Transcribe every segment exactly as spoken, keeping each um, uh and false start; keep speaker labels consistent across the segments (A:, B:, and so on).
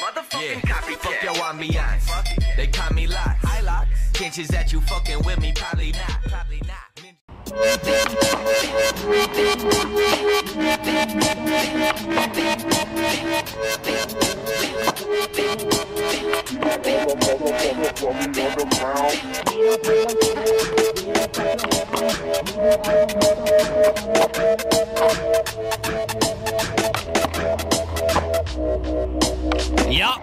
A: motherfucking yeah. Copycat. Fuck your ambiance. They call me Locks. Hi Locks. Chances that you fucking with me, probably not. Probably not.
B: Yup.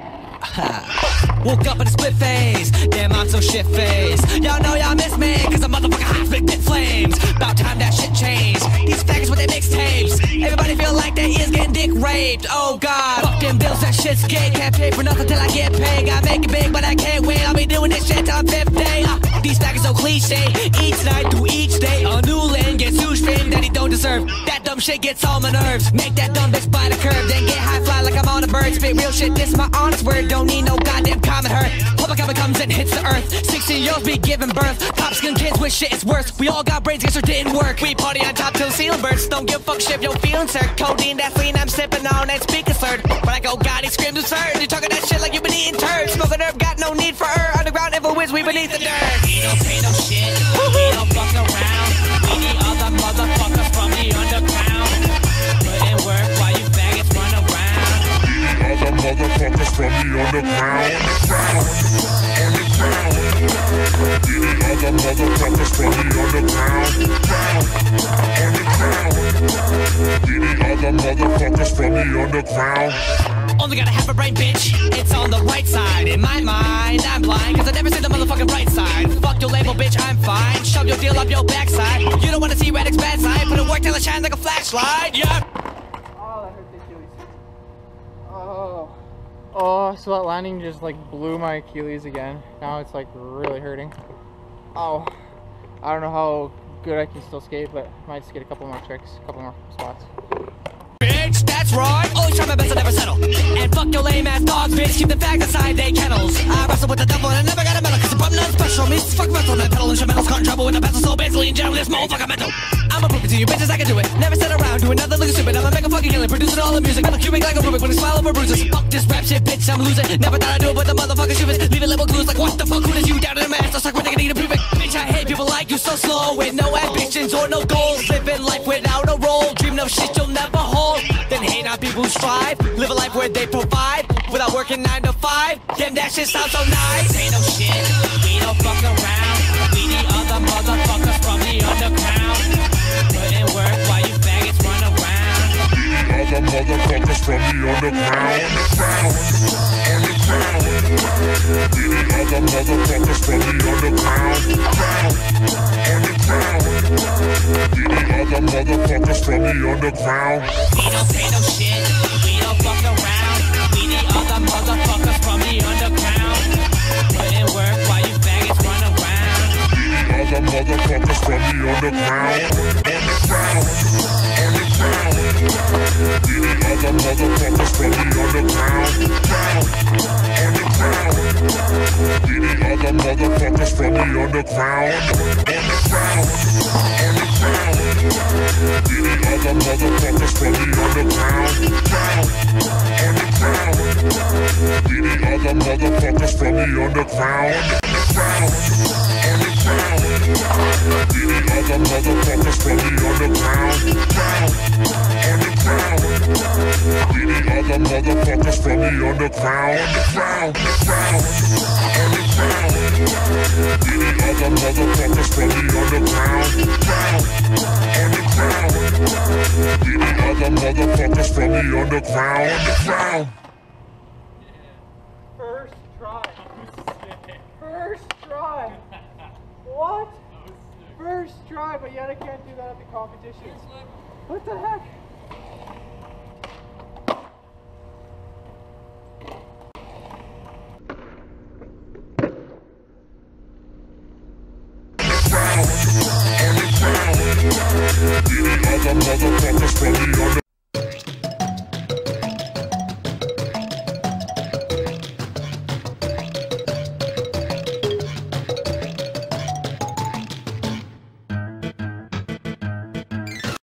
B: Woke up in a split phase. Damn, I'm so shit faced. Y'all know y'all miss me, cause I'm motherfucking hot, big pit flames. About time that shit changed. These faggots with their mixtapes. Everybody feel like they is getting dick raped. Oh god. Fucking bills, that shit's gay. Can't pay for nothing till I get paid. Gotta make it big, but I can't wait. I'll be doing this shit till I'm fifth day. Uh, these faggots so cliche. Each night through each day. A new lane gets huge fame that he don't deserve. That dumb shit gets on my nerves. Make that dumb bitch by the curb. Then get high fly like I'm on a bird. Spit real shit, this my honest word. Don't need no goddamn comment hurt. Public comment comes and hits the earth. sixteen year olds be giving birth. Pop skin kids with shit is worse. We all got brains, guess it didn't work. We party on top till ceiling bursts. Don't give a fuck shit if your feelings hurt. Codeine, that's lean, I'm sipping on that speaker third. When I go God, he screams absurd. You talking that shit like you been eating turds. Smoking herb, got no need for her. Underground influence, we beneath the dirt. We don't pay no shit, we don't fuck around. We need other motherfuckers from the underground. Put in work while you faggots run around.
C: Other motherfuckers from the underground. Underground. Any other motherfuckers from the underground. Underground. Any other motherfuckers from the underground.
B: Only gotta have a brain, bitch. It's on the right side. In my mind, I'm blind, cause I never see the motherfucking right side. Fuck your label, bitch, I'm fine. Shove your deal up your backside. You don't wanna see Radic's bad side. Put it work till it shines like a flashlight. Yep.
D: Oh, that hurt the Achilles. Oh. Oh, so that landing just like blew my Achilles again. Now it's like really hurting. Oh. I don't know how good I can still skate, but I might just get a couple more tricks, a couple more spots.
B: Bitch, that's right. Always try my best to never settle. And fuck your lame ass dogs, bitch. Keep the fags inside they kennels. I wrestle with the devil and I never got a medal, cause I'm not special. Me fuck metal and pedal instrumentals. Caught in trouble with the pencil, so basically in general, this motherfucker mental. I'ma prove it to you, bitches, I can do it. Never sit around, do another look stupid. I'ma make a fucking killing, producing all the music. I'ma cubic like a Rubik when I smile over bruises. Fuck this rap shit, bitch, I'm losing. Never thought I'd do it, but the motherfucker stupid. Leave it little clues like, what the fuck, who does you down in the mask? I'll suck when they need to prove it. Bitch, I hate people like you so slow, with no ambitions or no goals. Living life without a role, dreaming of shit you'll never hold. Then hate on people who strive, live a life where they provide, without working nine to five. Damn, that shit sounds so nice. Ain't no shit, we don't fuck around. We the other motherfuckers from the underground. Put in work while you faggots run around.
C: Other motherfuckers from the underground. Underground. Any other motherfuckers from the underground. Underground. Any other motherfuckers from the underground.
B: We don't pay no shit, we don't fuck around. We the other motherfuckers from the underground. Put in work while you faggots run around.
C: Other motherfuckers from the underground. Underground. Underground. Any other motherfuckers from the underground. Underground. Any other motherfuckers from the underground. Underground. Underground. Any other motherfuckers from the underground. Underground. Any other motherfuckers from the underground. Underground. Underground. Any other motherfuckers from the underground. Underground. Any other motherfuckers from the underground. Underground. Underground. Any other motherfuckers from the underground. Underground. Any other motherfuckers from the underground. Underground.
D: First try. First try. What? First try, but yet I can't do that at the competitions. What the heck?
C: Any other motherfuckers from the underground.